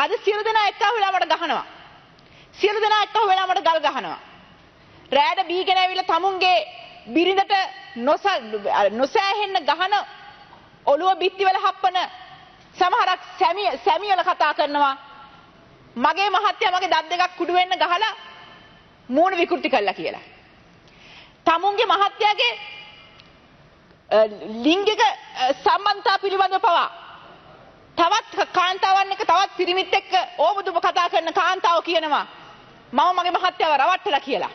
අද සියලු දෙනා එක්ක වෙලා මට ගහනවා. සියලු දෙනා එක්ක වෙලා මට ගල් ගහනවා. රෑට බීගෙන ඇවිල්ලා තමුන්ගේ බිරිඳට නොසෑහෙන්න ගහන ඔළුව බිත්තිවල හප්පන සමහරක් සැමියල කතා කරනවා. මගේ මහත්තයා මගේ දත් දෙකක් කුඩු වෙන්න ගහලා මූණ විකෘති කළා කියලා. තමුන්ගේ මහත්තයාගේ ලිංගික සම්බන්ධතා පිළිබඳව පවා තවත් කාන්තාවන් එක්ක තවත් පිරිමිත් එක්ක ඕබදුබ කතා කරන කාන්තාව කියනවා මම මගේ මහත්තයාව රවට්ටලා කියලා.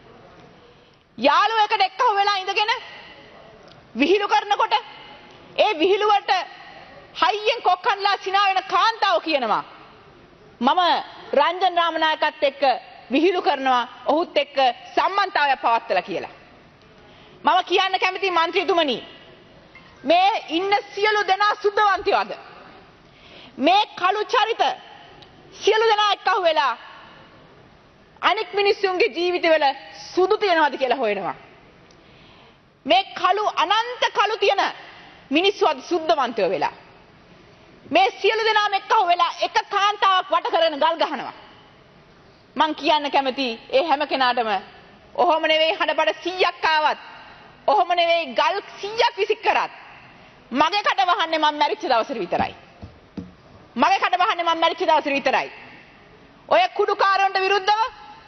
යාළුවෝ එකට එක්ක වෙලා ඉඳගෙන විහිළු කරනකොට ඒ විහිළුවට හයියෙන් කොක්කන්ලා සිනා වෙන කාන්තාව කියනවා මම රංජන් රාමනායකත් එක්ක විහිළු කරනවා ඔහුත් එක්ක සම්බන්ධතාවයක් පවත්වලා කියලා. මම කියන්න කැමති മന്ത്രിතුමනි මේ ඉන්න සියලු දෙනා සුද්ධවන්තයෝද? මේ කළු චරිත සියලු දෙනා එක්ක වෙලා අනෙක් මිනිස්සුන්ගේ ජීවිතවල සුදු තියනවාද කියලා හොයනවා. මේ කළු අනන්ත කළු තියෙන මිනිස්සු අද සුද්ධවන්තයෝ වෙලා මේ සියලු දෙනාම එක්ක වෙලා එක කාන්තාවක් වට කරගෙන ගල් ගහනවා. මං කියන්න කැමති ඒ හැම කෙනාටම ඔහොම නෙවෙයි හඩබඩ 100ක් ආවත් ඔහොම නෙවෙයි ගල් 100ක් විසික් කරත් මගේ කට වහන්නේ මම මැරිච්ච දවසට විතරයි. මගේ කට වහන්නේ මම මැරිච්ච දවසට විතරයි. ඔය කුඩුකාරයන්ට විරුද්ධව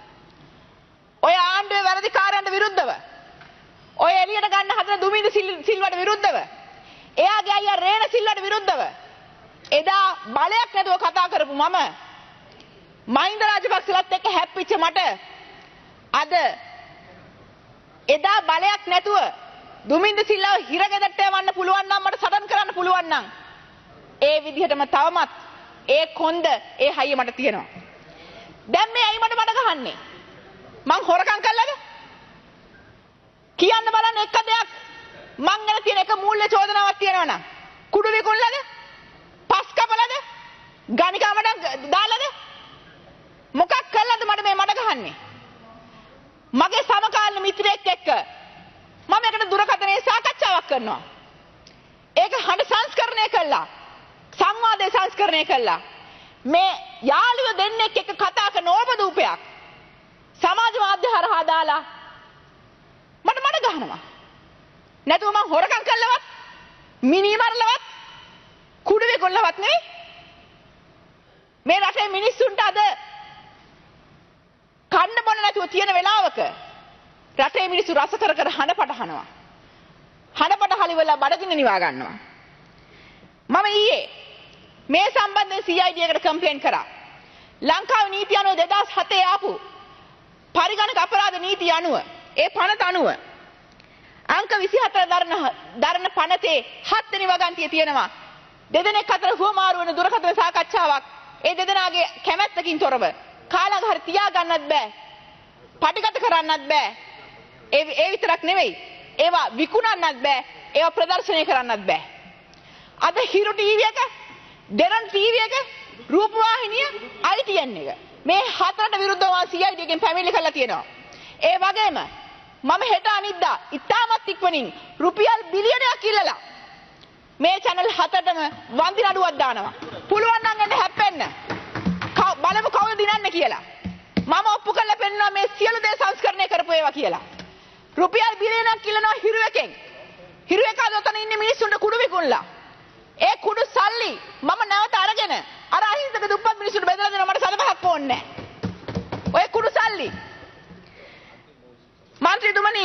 ඔය ආණ්ඩුවේ වැරදිකාරයන්ට විරුද්ධව ඔය එළියට ගන්න හදන දුමින්ද සිල්වට විරුද්ධව එයාගේ අයියා රේණ සිල්වට විරුද්ධව එදා බලයක් නැතුව කතා කරපු මම මහින්ද රාජපක්ෂලත් එක්ක හැප්පිච්ච මට අද එදා බලයක් නැතුව දුමින්ද සිල්ලාව හිරගෙදරට යවන්න පුළුවන් නම් මට සටන් කරන්න පුළුවන් නම් ඒ විදිහටම තවමත් ඒ කොන්ද ඒ හයිය මට තියෙනවා. දැන් මේ ඇයි මට ගහන්නේ? මං හොරකම් කළාද? කියන්න බලන්න එක දෙයක් මං ගැන තියෙන එක මූල්‍ය චෝදනාවක් තියෙනවා නම් කුඩු විකුණලාද? පස් කපලාද? ගණිකාමඩ දාලාද? මොකක් කළාද මට ගහන්නේ? මගේ සමකාලීන මිත්‍රයෙක් එක්ක මම එකට දුරකථනයේ සාකච්ඡාවක් කරනවා. ඒක හඬ සංස්කරණය කළා. සංවාදයේ සංස්කරණය කළා. මේ යාළුවෝ දෙන්නෙක් එක්ක කතා කරන ඕපදූපයක් සමාජ මාධ්‍ය හරහා දාලා මට ගහනවා. නැතුව මං හොරකම් කළවත් මිනි මරලවත් කුඩු විකුණලවත් නෙවෙයි. මේ රටේ මිනිස්සුන්ට අද කන්න බොන්න නැතුව තියෙන වෙලාවක රටේ මිනිස්සු රස කර කර හඬපට හනවා. හඬපට හලිවලා බඩගින්න නිවා ගන්නවා. මම ඊයේ මේ සම්බන්ධයෙන් CID එකට කම්ප්ලේන්ට් කරා. ලංකාවේ නීති අනුව 2007 ආපු පරිගණක අපරාධ නීතිය අනුව ඒ පනත අනුව අංක 24 දරන පනතේ 7 වෙනි වගන්තිය තියෙනවා. දෙදෙනෙක් අතර හුවමාරු වෙන දුරකථන සාකච්ඡාවක් ඒ දෙදෙනාගේ කැමැත්තකින් තොරව කාලඝර තියා ගන්නත් බෑ. පටිගත කරන්නත් බෑ. ඒ විතරක් නෙවෙයි. ඒවා විකුණන්නත් බෑ. ඒවා ප්‍රදර්ශනය කරන්නත් බෑ. අද හිරු ටීවී එක, දෙරන් ටීවී එක, රූපවාහිනිය, ITN එක මේ හතරට විරුද්ධව CID එකෙන් පැමිණිලි කරලා තියෙනවා. ඒ වගේම මම හෙට අනිද්දා ඉතාමත් ඉක්මනින් රුපියල් බිලියනයක් ඉල්ලලා මේ channel හතරටම වන්දි නඩුවක් දානවා. පුළුවන් නම් එන්න හැප්පෙන්න. බලමු කවුද දිනන්නේ කියලා. මම ඔප්පු කරලා පෙන්නනවා මේ සියලු දේ සංස්කරණය කරපු ඒවා කියලා. රුපියල් බිලියනයක් ඉල්ලනවා හිරු එකෙන්. හිරු එක අතන ඉන්නේ මිනිස්සුන්ට කුඩු විකුණලා. ඒ කුඩු සල්ලි මම නැවත අරගෙන අර අහිංසක දුප්පත් මිනිස්සුන්ට බෙදලා දෙනවා. මට සලපහක් ඕනේ නැහැ. ඔය කුඩු සල්ලි මන්ත්‍රීතුමනි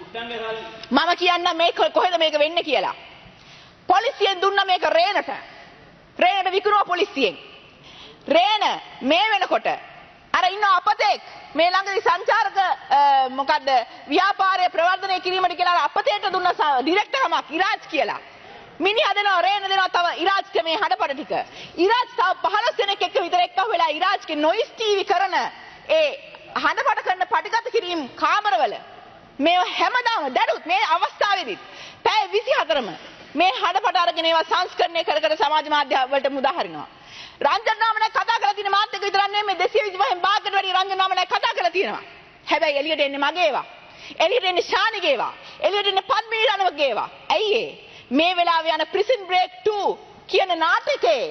මම කියන්න මේ කොහෙද මේක වෙන්නේ කියලා. පොලිසියෙන් දුන්න මේක රේනට විකුණුවා පොලිසියෙන්. රේන මේ වෙනකොට අර ඉන්න අපතෙක් මේ ළඟදී සංචාරක මොකද්ද ව්‍යාපාරය ප්‍රවර්ධනය කිරීමට කියලා අපතේට දුන්න ඩිරෙක්ටර්කමක් ඉරාජ් කියලා. මිනිහා දෙනවා රේන දෙනවා තව ඉරාජ්ට මේ හඩපඩ ටික. ඉරාජ් තව 15 දෙනෙක් එක්ක විතර එක්ක වෙලා ඉරාජ්ගේ නොයිස් ටීවී කරන ඒ හඬපඩ කරන පටිගත කිරීම කාමරවල මේ හැමදාම දැනුත් මේ අවස්ථාවේදී පැය 24ම මේ හඬපඩ අරගෙන ඒවා සංස්කරණය කර කර සමාජ මාධ්‍ය වලට මුදා හරිනවා. රංජන් නාමනේ කතා කරලා තියෙන මාත් එක විතරක් නෙමෙයි 225න් භාගකට වැඩි රංජන් නාමනේ කතා කරලා තියෙනවා. හැබැයි එළියට එන්නේ මගේ ඒවා. එළියට එන්නේ ශානිගේ ඒවා. එළියට එන්නේ පද්මිනී රණවගේ ඒවා. ඇයි මේ වෙලාවේ යන ප්‍රිසන් බ්‍රේක් 2 කියන නාටකේ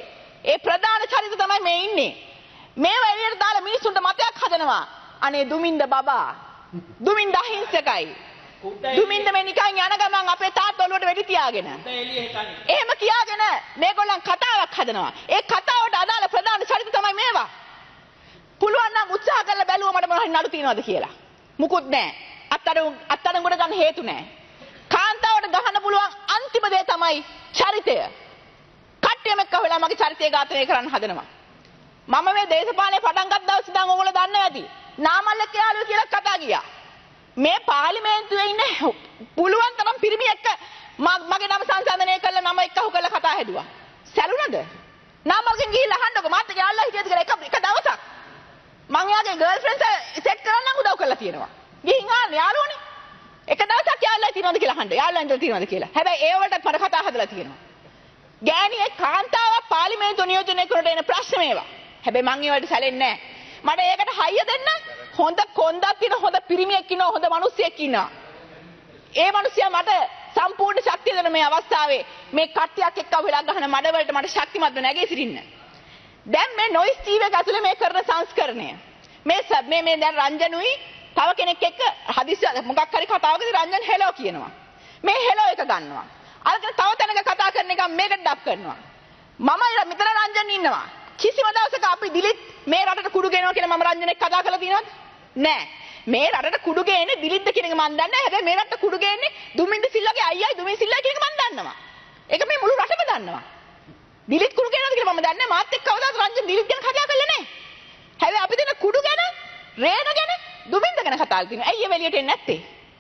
ඒ ප්‍රධාන චරිත තමයි මේ ඉන්නේ. මේව එළියට දාලා මිනිස්සුන්ට මතයක් හදනවා. අනේ දුමින්ද බබා. දුමින්ද අහිංසකයි. දුමින්ද මේ නිකන් යන ගමන් අපේ තාත්තා ඔළුවට වෙඩි තියාගෙන. එහෙම කියාගෙන මේගොල්ලන් කතාවක් හදනවා. ඒ කතාවට අදාළ ප්‍රධාන චරිත තමයි මේවා. පුළුවන් නම් උත්සාහ කරලා බැලුවා මට මොනවද නඩු තියනවද කියලා. මුකුත් නැහැ. අත්අඩංගුවට ගන්න හේතු නැහැ. කාන්තාවට ගහන්න පුළුවන් අන්තිම දේ තමයි චරිතය. කට්ටියම එක්ක වෙලා මගේ චරිතය ඝාතනය කරන්න හදනවා. මම මේ දේශපාලනේ පටන් ගත්ත දවස් ඉඳන් ඕගොල්ලෝ දන්නවා ඇති. නාමල්ල කියලා කියලා කතා ගියා. මේ පාර්ලිමේන්තුවේ ඉන්න පුළුවන් තරම් පිරිමි එක්ක මගේ නම සංසන්දනය කළා නම එක්කහු කරලා කතා හැදුවා. සැලුණද? නාමල්ගෙන් ගිහිල්ලා අහන්නකො මාත් යාළුවා හිටියද කියලා එක දවසක්. මං යාගේ ගර්ල්ෆ්‍රෙන්ඩ් සෙට් කරන්න උදව් කරලා තියෙනවා. ගිහින් ආන්න යාළුවනේ. එක දවසක් යාළුවා තියනවද කියලා අහන්න. යාළුවා ඉඳලා තියනවද කියලා. හැබැයි ඒ වලටත් මට කතා හදලා තියෙනවා. ගෑණියෙක් කාන්තාවක් පාර්ලිමේන්තුව නියෝජනය කරනට එන ප්‍රශ්න මේවා. හැබැයි මං ඒවට සැලෙන්නේ නැහැ. මට ඒකට හයිය දෙන්න හොඳ කොන්දක් තියෙන හොඳ පිරිමියෙක් ඉන්නවා හොඳ මිනිස්සෙක් ඉන්නවා. ඒ මිනිස්සයා මට සම්පූර්ණ ශක්තිය දෙන මේ අවස්ථාවේ මේ කට්ටියක් එක්ක වෙලා ගහන මඩවලට මට ශක්තිමත්ව නැගී සිටින්න. දැන් මේ නොයිස් ටීවී එක ඇතුලේ මේ කරන සංස්කරණය මේ දැන් රංජනුයි තව කෙනෙක් එක්ක හදිස්සි මොකක් හරි කතාවකදී රංජන් හෙලෝ කියනවා. මේ හෙලෝ එක ගන්නවා. අරගෙන තව තැනක කතා කරන එක මේකට ඩබ් කරනවා. මම මෙතන රංජන් ඉන්නවා. කිසිම දවසක අපි දිලිත් මේ රටට කුඩු ගේනවා කියලා මම රංජන් එක්ක කතා කරලා තියෙනවද? නෑ. මේ රටට කුඩු ගේන්නේ දිලිත්ද කියන එක මම දන්නේ නැහැ. හැබැයි මේ රටට කුඩු ගේන්නේ දුමින්ද සිල්ලාගේ අයියයි දුමින් සිල්ලා කියන එක මම දන්නවා. ඒක මේ මුළු රටම දන්නවා. දිලිත් කුඩු ගේනවද කියලා මම දන්නේ නැහැ. මාත් එක්ක කවදාවත් රංජන් දිලිත් ගැන කතා කරලා නැහැ. හැබැයි අපි දෙන කුඩු ගැන, රේන ගැන, දුමින්ද ගැන කතා කරලා තියෙනවා. ඇයි ඒ එළියට එන්නේ නැත්තේ?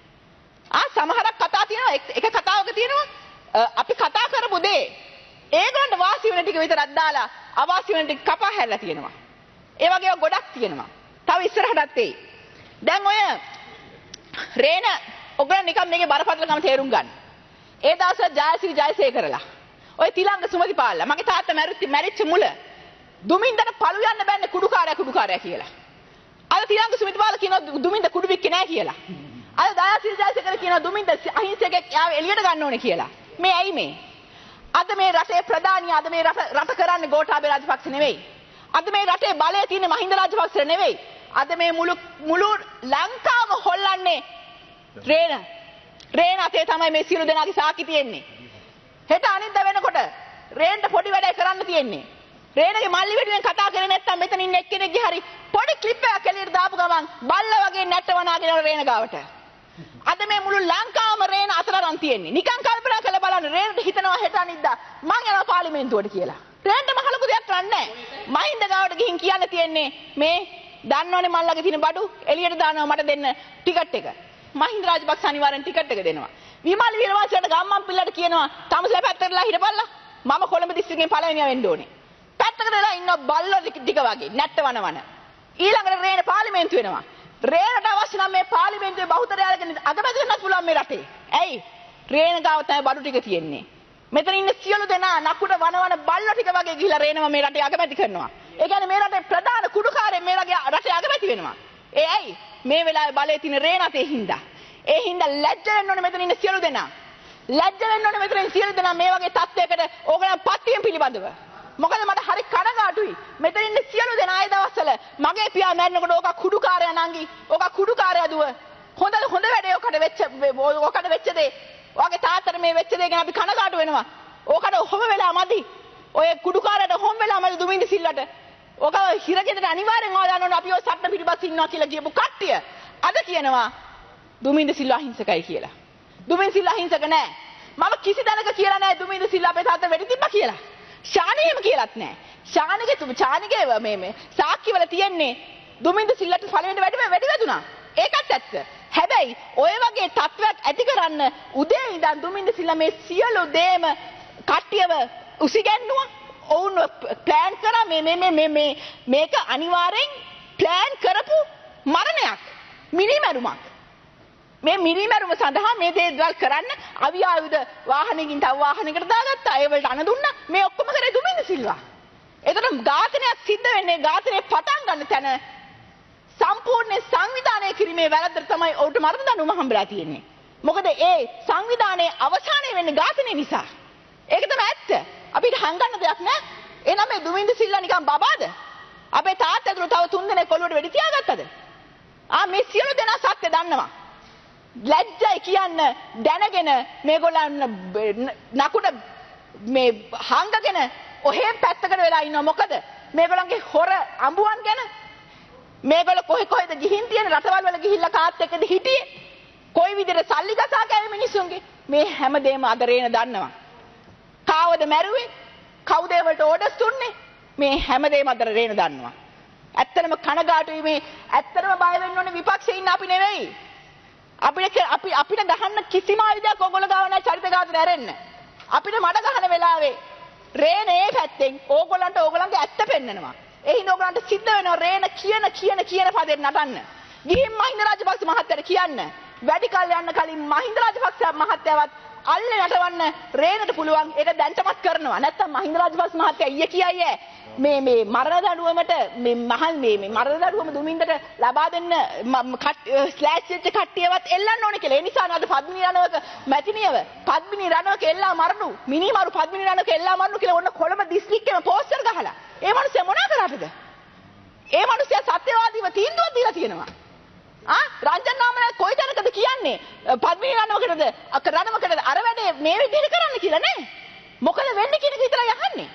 සමහරක් කතා තියෙනවා. එක කතාවක තියෙනවා අපි කතා කරපු දේ ඒගොල්ලන්ට වාසි වෙන ටික විතරක් දාලා අවාසි වෙන ටික කපා හැරලා තියෙනවා. ඒ වගේ ගොඩක් තියෙනවා. තව ඉස්සරහටත් එයි. දැන් ඔය රේන ඔයගොල්ලෝ නිකන් මේකේ බරපතලකම තේරුම් ගන්න. ඒ දවස්වල ජයශ්‍රී ජයසේකරලා ඔය තිලංග සුමතිපාලලා මගේ තාත්තා මැරිච්ච මුල දුමින්දට පළු යන්න බෑනේ කුඩුකාරයා කියලා. අද තිලංග සුමතිපාල කියනවා දුමින්ද කුඩු වික්කේ නැහැ කියලා. අද ජයශ්‍රී ජයසේකර කියනවා දුමින්ද අහිංසකෙක් යාව එළියට ගන්න ඕනේ කියලා. මේ ඇයි මේ? අද මේ රටේ ප්‍රධානිය අද මේ රට කරන්නේ ගෝඨාභය රාජපක්ෂ නෙවෙයි. අද මේ රටේ බලය තියෙන්නේ මහින්ද රාජපක්ෂ නෙවෙයි. අද මේ මුළු ලංකාව හොල්ලන්නේ රේන අතේ තමයි මේ සියලු දෙනාගේ සාක්ෂි තියෙන්නේ. හෙට අනිද්දා වෙනකොට රේන්ට පොඩි වැඩක් කරන්න තියෙන්නේ. රේනගේ මල්ලි වෙනුවෙන් කතා කරේ නැත්තම් මෙතන ඉන්න එක්කෙනෙක්ගේ හරි පොඩි ක්ලිප් එකක් එළියට දාපු ගමන් බල්ලා වගේ නැට්ටවනාගෙන රේන ගාවට. අද මේ මුළු ලංකාවම රේන අතරරන් තියෙන්නේ. නිකන් කල්පනා කරලා බලන්න රේනට හිතනවා හෙට අනිද්දා මං යනවා පාර්ලිමේන්තුවට කියලා. රේන්ට මහලුකු දෙයක් කරන්නේ නැහැ. මහින්ද ගාවට ගිහින් කියන්න තියෙන්නේ මේ දන්නවනේ මල්ලගේ තියෙන බඩු එළියට දානවා මට දෙන්න ටිකට් එක. මහින්ද රාජපක්ෂ අනිවාර්යෙන් ටිකට් එක දෙනවා. විමල් වීරවංශයට ගම්මන් පිල්ලට කියනවා තමසලා පැත්තටලා හිටපල්ලා. මම කොළඹ දිස්ත්‍රික්කයෙන් පළවෙනියා වෙන්න ඕනේ. පැත්තකට වෙලා ඉන්න බල්ලෝ ටික වගේ නැට්ට වනවන. ඊළඟට රේන පාර්ලිමේන්තු වෙනවා. රේනට අවශ්‍ය නම් මේ පාර්ලිමේන්තුවේ බහුතරය අරගෙන අගමැති වෙන්නත් පුළුවන් මේ රටේ. ඇයි? රේන ගාව තමයි බඩු ටික තියෙන්නේ. මෙතන ඉන්න සියලු දෙනා නකුට වනවන බල්ලෝ ටික වගේ ගිහිලා රේනම මේ රටේ අගමැති කරනවා. ඒ කියන්නේ මේ රටේ ප්‍රධාන කුඩුකාරයෙක් මේ රටේ අගමැති වෙනවා. ඒ ඇයි? මේ වෙලාවේ බලයේ තියෙන රේන අතේ හින්දා. ඒ හින්දා ලැජ්ජ වෙන්න ඕනේ මෙතන ඉන්න සියලු දෙනා. ලැජ්ජ වෙන්න ඕනේ මෙතන ඉන්න සියලු දෙනා මේ වගේ තත්ත්වයකට ඕගොල්ලන් පත්වීම පිළිබඳව. මොකද මට හරි කනගාටුයි. මෙතන ඉන්න සියලු දෙනා ආයේ දවස්වල මගේ පියා මැරෙනකොට ඕක කුඩුකාරයා නංගි. ඕක කුඩුකාරයා දුව. හොඳ වැඩේ ඔකට වෙච්ච දේ. ඔයාගේ තාත්තට මේ වෙච්ච දේ ගැන අපි කනගාටු වෙනවා. ඕකට ඔහොම වෙලා මදි. ඔය කුඩුකාරයට ඔහොම වෙලා මදි දුමින්ද සිල්ලට. ඕක හිරගෙදරට අනිවාර්යෙන් ආව දාන්න ඕන අපි ඔය සටන පිටිපස්ස ඉන්නවා කියලා කියපු කට්ටිය. අද කියනවා දුමින්ද සිල්වා අහිංසකයි කියලා. දුමින්ද සිල්වා අහිංසක නෑ. මම කිසි දැනක කියලා නෑ දුමින්ද සිල්වා අපේ තාත්තා වෙඩි තිබ්බා කියලා. ශානීයම කියලාත් නෑ. ශානිගේ මේ සාක්ෂි වල තියෙන්නේ දුමින්ද සිල්ලට පළවෙනි වැඩි වැදුනා. ඒකත් ඇත්ත. හැබැයි ඔය වගේ තත්වයක් ඇති කරන්න උදේ ඉඳන් දුමින්ද සිල්ලා මේ සියලු දේම කට්ටියව උසිගැන්නුවා. ඔවුන් ප්ලෑන් කරා මේක අනිවාර්යෙන් ප්ලෑන් කරපු මරණයක්. මිනිමරුමක්. මේ මිනිමරුම සඳහා මේ දේවල් කරන්න අවි ආයුධ වාහනකින් තව වාහනයකට දාගත්තා. ඒ වලට අණ දුන්නා. මේ ඔක්කොම කරේ දුමින්ද සිල්වා. එතකොට ඝාතනයක් සිද්ධ වෙන්නේ ඝාතනය පටන් ගන්න තැන සම්පූර්ණ සංවිධානය කිරීමේ වැරද්ද තමයි ඔවුන්ට මරණ දඬුවම හම්බලා තියෙන්නේ. මොකද ඒ සංවිධානයේ අවසානය වෙන්නේ ඝාතනය නිසා. ඒක තමයි ඇත්ත. අපිට හංගන්න දෙයක් නෑ. එහෙනම් මේ දුමින්ද සිල්වා නිකන් බබාද? අපේ තාත්තා ඇතුළු තව 3 දෙනෙක් කොළුවට වෙඩි තියාගත්තද? මේ සියලු දෙනා සත්‍ය දන්නවා. ලැජ්ජයි කියන්න දැනගෙන මේගොල්ලන් නකුඩ මේ හංගගෙන ඔහෙ පැත්තකට වෙලා ඉන්නවා. මොකද මේගොල්ලන්ගේ හොර අඹුවන් ගැන මේගොල්ල කොහෙද ගිහින් තියෙන රටවල් වල ගිහිල්ලා කාත් එක්කද හිටියේ? කොයි විදිහට සල්ලි ගසා කෑවේ මිනිස්සුන්ගේ? මේ හැමදේම අද රේන දන්නවා. කාවද මැරුවේ? කවුද ඒවට ඕඩර්ස් දුන්නේ? මේ හැමදේම අද රේන දන්නවා. ඇත්තටම කනගාටුයි මේ ඇත්තටම බය වෙන්න ඕනේ විපක්ෂේ ඉන්න අපි නෙවෙයි. අපිට ගහන්න කිසිම ආයුධයක් ඕගොල්ලෝ ගාව නැහැ චරිත ඝාතන ඇරෙන්න. අපිට මඩ ගහන වෙලාවේ රේන ඒ පැත්තෙන් ඕගොල්ලන්ට ඕගොල්ලන්ගේ ඇත්ත පෙන්නනවා. ඒ හින්දා ඕගොල්ලන්ට සිද්ධ වෙනවා රේන කියන පදේ නටන්න. ගිහින් මහින්ද රාජපක්ෂ මහත්තයාට කියන්න. වැඩි කල් යන්න කලින් මහින්ද රාජපක්ෂ මහත්තයාවත් අල්ලේ නටවන්න රේනට පුළුවන්. ඒක දැන්ටමත් කරනවා. නැත්තම් මහින්ද රාජපක්ෂ මහත්තයා ඊයේ කියයි මේ මරණ දඬුවමට මේ මරණ දඬුවම දුමින්දට ලබා දෙන්න ස්ලෑෂ් වෙච්ච කට්ටියවත් එල්ලන්න ඕනේ කියලා. ඒ නිසා නේද පද්මිනී රණවක මැතිනියව පද්මිනී රණවක එල්ලා මරණු මිනිමරු පද්මිනී රණවක එල්ලා මරණු කියලා ඔන්න කොළඹ දිස්ත්‍රික්කෙම පෝස්ටර් ගහලා. ඒ මිනිස්සයා මොනා කරාටද? ඒ මිනිස්සයා සත්‍යවාදීව තීන්දුවක් දීලා තියෙනවා. රංජන් නාමනායක කොයි තැනකද කියන්නේ පද්මිනී රණවකටද අර වැඩේ මේ විදිහට කරන්න කියලා නේ. මොකද වෙන්නේ කියන එක විතරයි අහන්නේ.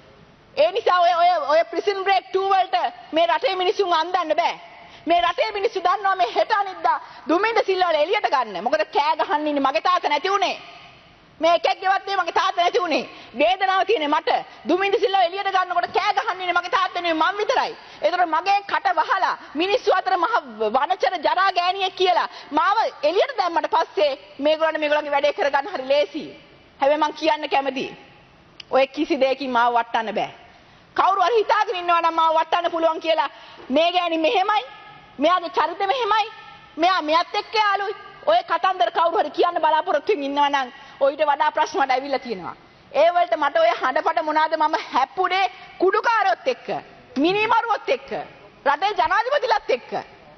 ඒ නිසා ඔය ප්‍රිසන් බ්‍රේක් 2 වලට මේ රටේ මිනිස්සුන් අන්දන්න බෑ. මේ රටේ මිනිස්සු දන්නවා මේ හෙට අනිද්දා දුමින්ද සිල්වා වල එළියට ගන්න. මොකද කෑ ගහන්න ඉන්නේ මගේ තාත්තා නැති උනේ. මේ එකෙක්ගේවත් මගේ තාත්තා නැති උනේ. වේදනාව තියෙන්නේ මට. දුමින්ද සිල්වා එළියට ගන්නකොට කෑ ගහන්න ඉන්නේ මගේ තාත්තා නෙවෙයි මම විතරයි. ඒතර මගේ කට වහලා මිනිස්සු අතර මහ වනචර ජරා ගෑණියෙක් කියලා මාව එළියට දැම්මට පස්සේ මේගොල්ලන්ගේ වැඩේ කරගන්න හරි ලේසි. හැබැයි මං කියන්න කැමතියි. ඔය කිසි දෙයකින් මාව වටන්න බෑ. කවුරු හරි හිතාගෙන ඉන්නවා නම් මාව වටන්න පුළුවන් කියලා මේ ගෑණි මෙහෙමයි මෙයාගේ චරිත මෙහෙමයි මෙයාත් එක්ක යාළුයි ඔය කතන්දර කවුරු හරි කියන්න බලාපොරොත්තු වෙමින් ඉන්නවා නම් ඔයිට වඩා ප්‍රශ්න වල ඇවිල්ලා තියෙනවා. ඒ වලට මට ඔය හඬපඩ මොනවාද මම හැප්පුනේ කුඩුකාරොත් එක්ක මිනිමරුවොත් එක්ක රටේ ජනාධිපතිලත් එක්ක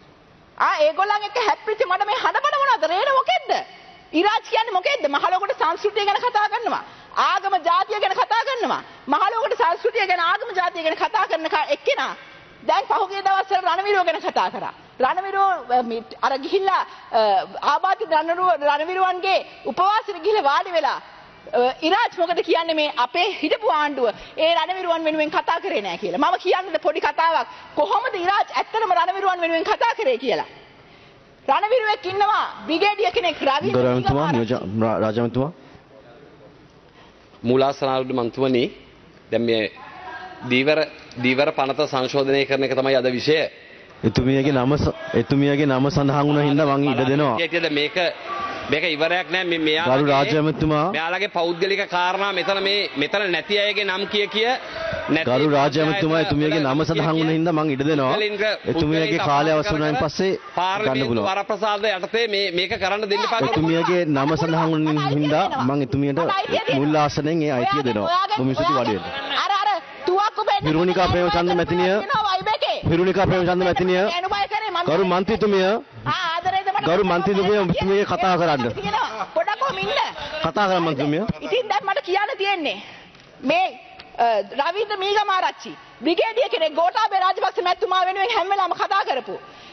ඒගොල්ලන් එක්ක හැප්පිච්ච මට මේ හඬපඩ මොනවාද රේන මොකෙද්ද? ඉරාජ් කියන්නේ මොකෙද්ද? මහලොකට සංස්කෘතිය ගැන කතා කරනවා. ආගම ජාතිය ගැන කතා කරනවා. මහලොකට සංස්කෘතිය ගැන ආගම ජාතිය ගැන කතා කරන එක්කෙනා දැන් පහුගිය දවස්වල රණවිරුව ගැන කතා කරා. රණවිරුව අර ගිහිල්ලා ආබාධිත රණවිරුවන්ගේ උපවාසෙට ගිහිල්ලා වාඩි වෙලා ඉරාජ් මොකද කියන්නේ මේ අපේ හිටපු ආණ්ඩුව ඒ රණවිරුවන් වෙනුවෙන් කතා කරේ නැහැ කියලා. මම කියන්නද පොඩි කතාවක් කොහොමද ඉරාජ් ඇත්තටම රණවිරුවන් වෙනුවෙන් කතා කරේ කියලා. රණවිරුවෙක් ඉන්නවා බ්‍රිගේඩියර් කෙනෙක් රාජමතුමා මූලාසනාරුඩ මන්තුමනි දැන් මේ දීවර පනත සංශෝධනය කරන එක තමයි අද විෂය. එතුමියගේ නම සඳහන් වුණ හින්දා මම ඉඩ දෙනවා. මේක ඉවරයක් නෑ මෙයාලගේ පෞද්ගලික කාරණා මෙතන නැති අයගේ නම් කිය ගරු රාජ්‍යමතුමා එතුමියගේ නම සඳහන් වුණ හින්දා මම ඉඩ දෙනවා. එතුමියගේ කාලය අවසන් වුණායින් පස්සේ ගන්න පුළුවන්. වරප්‍රසාද යටතේ මේක කරන්න දෙන්න එපා. එතුමියගේ නම සඳහන් වුණ හින්දා මම එතුමියට මුල් ආසනයෙන් ඒ අයිතිය දෙනවා. බොමිසුති වඩේට. හිරුණිකා ප්‍රේමචන්ද්‍ර මැතිනිය ගරු මන්ත්‍රීතුමිය ඔබතුමිය කතා කරන්න. පොඩක් කොහොම ඉන්න. කතා කරන්න මන්ත්‍රීතුමිය. ඉතින් දැන් මට කියන්න තියෙන්නේ මේ රවීන්ද්‍ර මීගමාරච්චි බ්‍රිගේඩියර් කෙනෙක් ගෝඨාභය රාජපක්ෂ මැතිතුමා වෙනුවෙන් හැම වෙලාවම කතා කරපු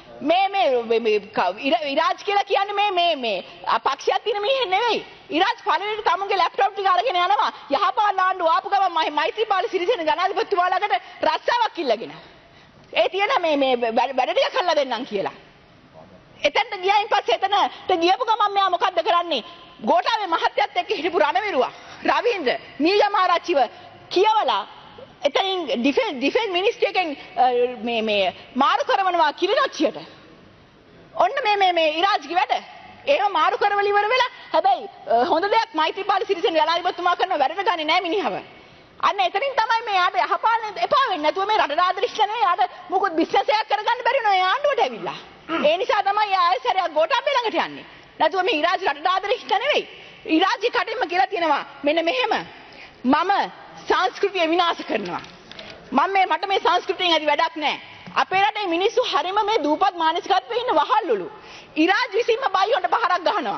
ඉරාජ් කියලා කියන්නේ මේ පක්ෂයක් තියෙන මිනිහෙක් නෙවෙයි. ඉරාජ් පළවෙනි තමුන්ගේ ලැප්ටොප් ටික අරගෙන යනවා යහපාල ආණ්ඩුව ආපු ගමන් මෛත්‍රීපාල සිරිසේන ජනාධිපතිතුමා ළඟට රස්සාවක් ඉල්ලගෙන. ඒ තියෙන මේ වැඩ ටික කරලා දෙන්නම් කියලා. එතනට ගියායින් පස්සේ එතනට ගියපු ගමන් මෙයා මොකද්ද කරන්නේ? ගෝඨාභය මහත්තයත් එක්ක හිටපු රණවිරුවා රවීන්ද්‍ර මීගමාරච්චිව කියවලා එතනින් ඩිෆෙන්ස් මිනිස්ට්‍රි එකෙන් මේ මාරු කරනවා කිරිනොච්චියට. ඔන්න මේ ඉරාජ්ගේ වැඩ. ඒව මාරු කරවල ඉවර වෙලා හැබැයි හොඳ දෙයක් මෛත්‍රීපාල සිරිසේන ජනාධිපතිතුමා කරන වැඩට ගන්නේ නැහැ මිනිහව. අන්න එතනින් තමයි මේ යාට යහපාලනේ එපා වෙන්නේ. නැතුව මේ රට ආදරිෂ්ඨ නෙවෙයි යාට මොකොත් බිස්නස් එකක් කරගන්න බැරි වෙනවා ඒ ආණ්ඩුවට ඇවිල්ලා. ඒ නිසා තමයි ආයෙසරයක් ගෝඨාභය ළඟට යන්නේ. නැතුව මේ ඉරාජ් රට ආදරිෂ්ඨ නෙවෙයි. ඉරාජ්ගේ කටින්ම කියලා තියෙනවා මෙන්න මෙහෙම මම සංස්කෘතිය විනාශ කරනවා. මට මේ සංස්කෘතියෙන් ඇති වැඩක් නැහැ. අපේ රටේ මිනිස්සු හරිම මේ දූපත් මානසිකත්වයේ ඉන්න වහල්ලුලු. ඉරාජ් විසින්ම බයියොන්ට පහරක් ගහනවා.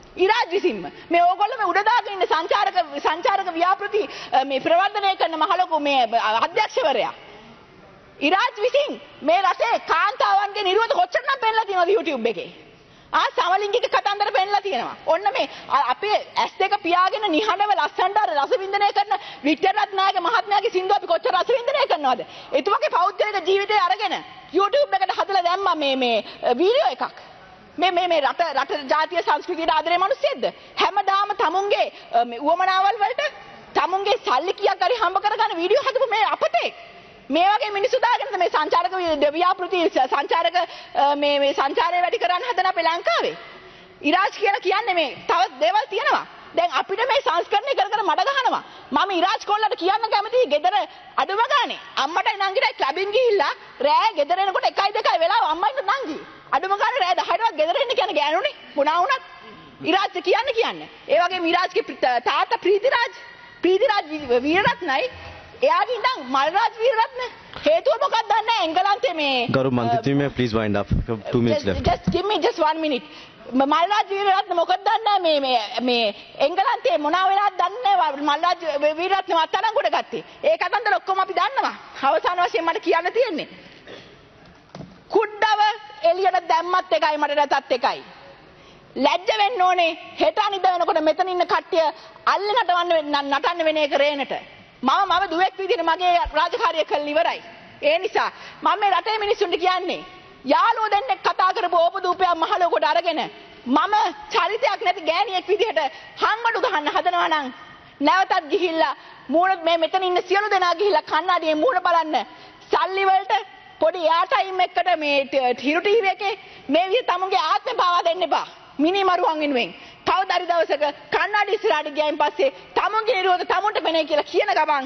ඉරාජ් විසින්ම මේ ඕගොල්ලෝ මේ උඩ දාගෙන ඉන්න සංචාරක ව්‍යාපෘති මේ ප්‍රවර්ධනය කරන මහලොකු මේ අධ්‍යක්ෂවරයා ඉරාජ් විසින් මේ රටේ කාන්තාවන්ගේ නිර්වත කොච්චරනම් පෙන්නලා තියෙනවද YouTube එකේ සමලිංගික කතන්දර පෙන්නලා තියෙනවා. ඔන්න මේ අපේ S2 පියාගෙන නිහඬව ලස්සනට රස වින්දනය කරන වික්ටර් රත්නායක මහත්මයාගේ සින්දුව අපි කොච්චර රස වින්දනය කරනවද? එතුමාගේ පෞද්ගලික ජීවිතය අරගෙන YouTube එකට හදලා දැම්මා මේ වීඩියෝ එකක්. මේ රට ජාතිය සංස්කෘතියට ආදරේ මිනිස්සෙක්ද? හැමදාම තමුන්ගේ උවමනාවල් වලට තමුන්ගේ සල්ලි කීයක් හරි හම්බ කරගන්න වීඩියෝ හදපු මේ අපතේ මේ වගේ මිනිස්සු දාගෙන මේ සංචාරක ව්‍යාපෘති සංචාරක මේ සංචාරය වැඩි කරන්න හදන අපේ ලංකාවේ ඉරාජ් කියලා කියන්නේ මේ තවත් දේවල් තියෙනවා. දැන් අපිට මේ සංස්කරණය කර මඩ ගහනවා. මම ඉරාජ් කොල්ලට කියන්න කැමතියි ගෙදර අඩුම ගානේ අම්මටයි නංගිටයි ක්ලබින් ගිහිල්ලා රෑ ගෙදර එනකොට 1:02 වෙලාව අම්මයි නංගි අඩුම ගානේ රෑ 10ටවත් ගෙදර එන්න කියන ගෑනුනේ මොනවා වුණත් ඉරාජ් කියන්නේ. ඒ වගේම ඉරාජ්ගේ තාත්තා ප්‍රීතිරාජ් වීරරත්නයි එයාගේ ඉඳන් මල්රාජ් වීරරත්න හේතුව මොකක්ද දන්නේ එංගලන්තේ මේ ගරු මන්ත්‍රීතුමිය please wind up 2 minutes left just give me just 1 minute මල්රාජ් Weeraratne මොකක්ද දන්නේ මේ එංගලන්තේ මොනවා වෙලාද දන්නේ මල්රාජ් වීරරත්න අත්අඩංගුවට ගත්තේ ඒ කතන්දර ඔක්කොම අපි දන්නවා අවසාන වශයෙන් මට කියන්න තියෙන්නේ කුඩ්ඩව එළියට දැම්මත් එකයි මට නැතත් එකයි ලැජ්ජ වෙන්න ඕනේ හෙට අනිද්ද වෙනකොට මෙතන ඉන්න කට්ටිය අල්ලේ නටන්න වෙන එක රේනට මම දුවෙක් විදිහට මගේ රාජකාරිය කළා ඉවරයි. ඒ නිසා මම මේ රටේ මිනිස්සුන්ට කියන්නේ යාළුවෝ දෙන්නෙක් කතා කරපු ඕපදූපයක් මහලොකුට අරගෙන මම චරිතයක් නැති ගෑණියෙක් විදිහට හංගඩු ගහන්න හදනවා නම් නැවතත් ගිහිල්ලා මූණ මේ මෙතන ඉන්න සියලු දෙනා ගිහිල්ලා කන්නඩියේ මූණ බලන්න සල්ලි වලට පොඩි එයා ටයිම් එකකට මේ හිරු ටීවී එකේ මේ විදිහ තමුන්ගේ ආත්මය පාවා දෙන්න එපා. මිනි මරුවන් වෙනුවෙන් කවදාරි දවසක කන්නඩි ඉස්සරහට ගියයින් පස්සේ තමුන්ගේ නිරෝධ තමුන්ට බැනේ කියලා කියන ගමන්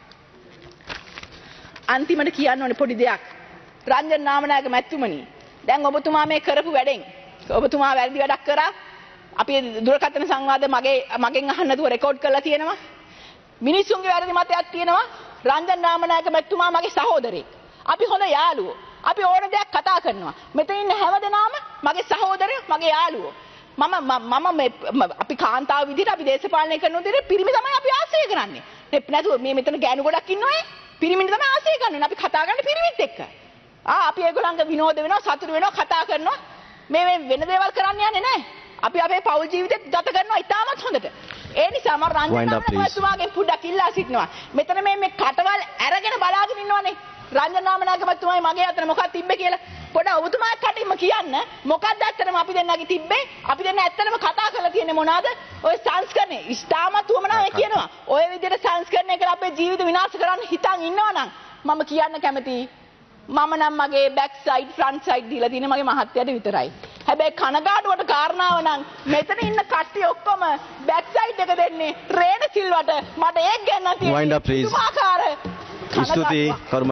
අන්තිමට කියන්න ඕනේ පොඩි දෙයක් රංජන් නාමනායක මැතිතුමනි දැන් ඔබතුමා මේ කරපු වැඩෙන් ඔබතුමා වැරදි වැඩක් කරා අපි දුරකථන සංවාද මගෙන් අහන්න නැතුව රෙකෝඩ් කරලා තියෙනවා මිනිස්සුන්ගේ වැරදි මතයක් තියෙනවා රංජන් නාමනායක මැතිතුමා මගේ සහෝදරයෙක් අපි හොඳ යාළුවෝ අපි ඕන දෙයක් කතා කරනවා මෙතන ඉන්න හැමදෙනාම මගේ සහෝදරයෝ මගේ යාළුවෝ මම අපි කාන්තාව විදිහට අපි දේශපාලනය කරන විදිහට පිරිමි තමයි අපි ආශ්‍රය කරන්නේ. නැතුව මේ මෙතන ගෑනු ගොඩක් ඉන්නවනේ. පිරිමින් තමයි ආශ්‍රය කරන්නේ. අපි කතා කරන්නේ පිරිමිත් එක්ක. අපි ඒගොල්ලන්ගේ විනෝද වෙනවා, සතුටු වෙනවා, කතා කරනවා. මේ වෙන දේවල් කරන්න යන්නේ නැහැ. අපි අපේ පෞල් ජීවිතේ ගත කරනවා ඉතාමත් හොඳට. ඒ නිසා මම රංජනාමනායකතුමාගෙන් පුඩක් ඉල්ලා සිටිනවා. මෙතන මේ කටවල් අරගෙන බලාගෙන ඉන්නවනේ. රංජනාමනායකතුමායි මගේ අතර මොකක්ද තිබ්බේ කියලා පොඩ ඔබතුමා කටින්ම කියන්න මොකක්ද ඇත්තටම අපි දෙන්නගේ තිබ්බේ අපි දෙන්න ඇත්තටම කතා කරලා තියෙන්නේ මොනවාද ඔය සංස්කරණය ඉස්තාමත් උවමනාවේ කියනවා ඔය විදිහට සංස්කරණය කරලා අපේ ජීවිත විනාශ කරන්න හිතන් ඉන්නවනම් මම කියන්න කැමතියි මම නම් මගේ බෑක් සයිඩ් ෆ්‍රන්ට් සයිඩ් දීලා තියෙන්නේ මගේ මහත්තයාට විතරයි හැබැයි කනගාටුවට කාරණාව නම් මෙතන ඉන්න කට්ටිය ඔක්කොම බෑක් සයිඩ් එක දෙන්නේ රේණ සිල්වට මට ඒක ගන්න තියෙනවා ස්තුතියි